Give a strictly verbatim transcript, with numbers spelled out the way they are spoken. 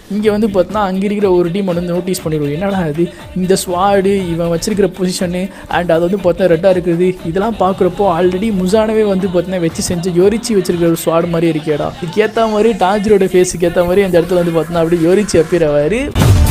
இங்கே வந்து பார்த்தோன்னா அங்கே இருக்கிற ஒரு டீம் வந்து நோட்டீஸ் பண்ணிடுவோம், என்னடா அது இந்த ஸ்வாடு இவன் வச்சிருக்கிற பொசிஷனு அண்ட் அது வந்து பார்த்தா ரெட்டாக இருக்குது. இதெல்லாம் பார்க்குறப்போ ஆல்ரெடி முசானவே வந்து பார்த்தீங்கன்னா வச்சு செஞ்சு யோரிச்சி வச்சிருக்கிற ஒரு ஸ்வாடு மாதிரி இருக்கேடா. இதுக்கேற்ற மாதிரி டாஜிரோட ஃபேஸுக்கு ஏற்ற மாதிரி அந்த இடத்துல வந்து பார்த்தோன்னா அப்படியே யோரிச்சி அப்பியர் ஆவார்.